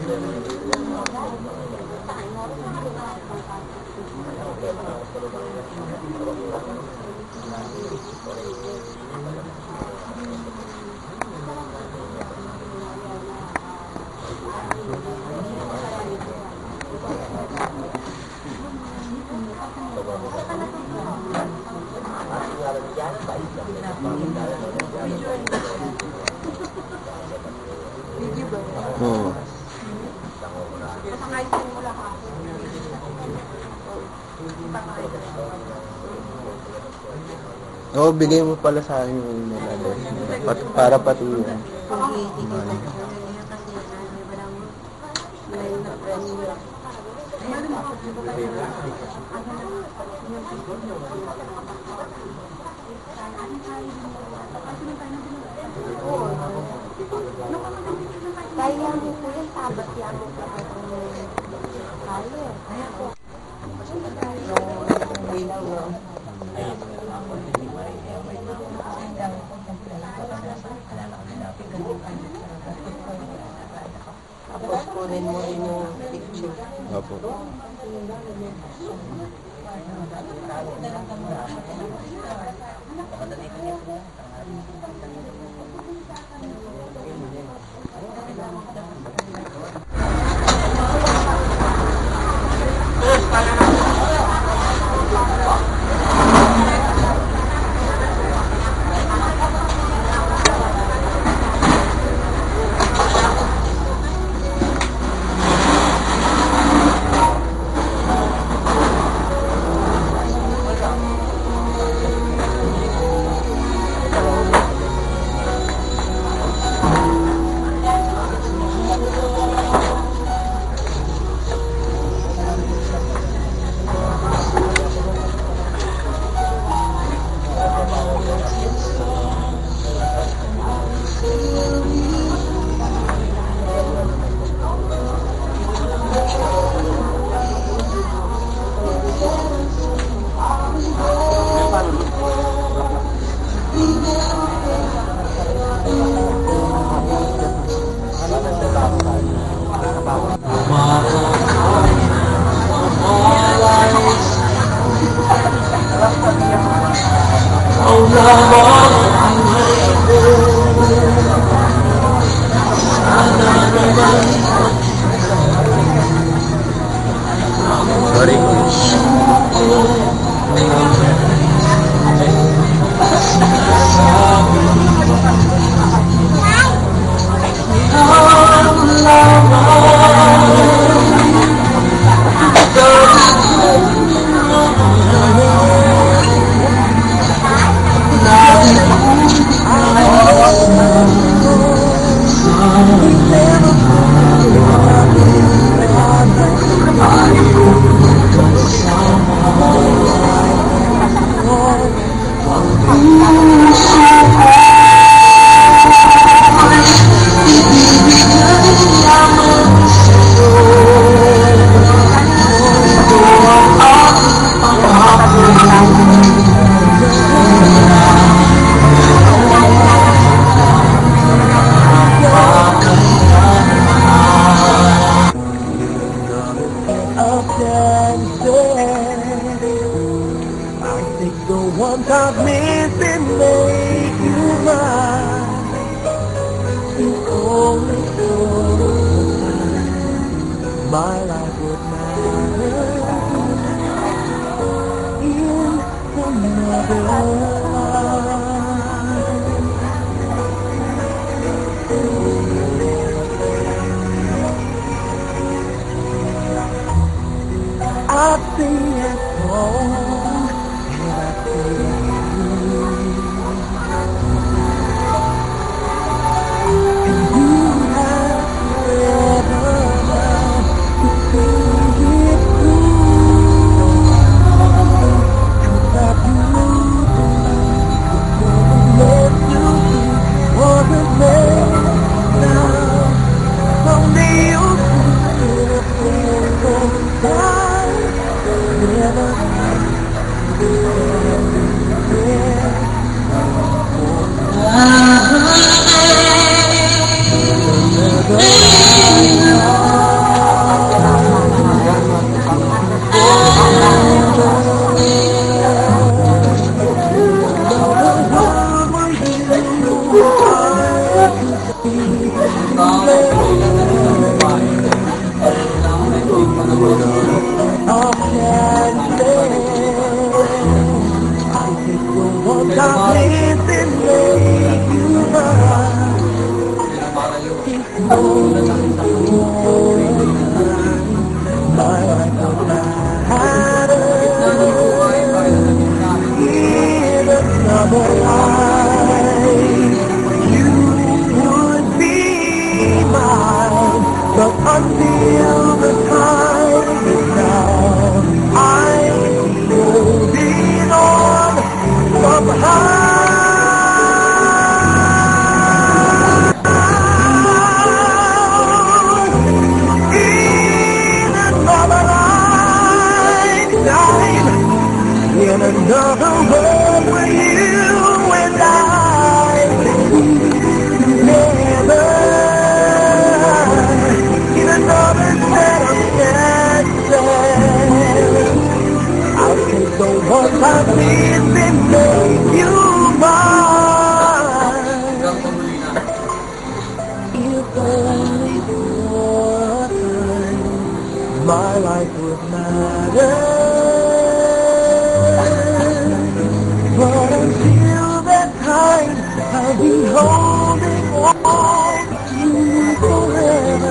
Oo, bigay mo pala sa akin yung email address para pati yun. Kaya mo po yung tabat yan mo po ang tapos kunin mo rin yung picture. Opo. One time missing make you mine. You only know my life would matter in another life. I've seen it all. Never until the time is now. I'm holding on somehow. In another lifetime, in another world where you and I never, in another set of chances, I'll take the ones I've missed and make you mine. If only for a time my life would matter. But until that time, I'll be holding on to you forever.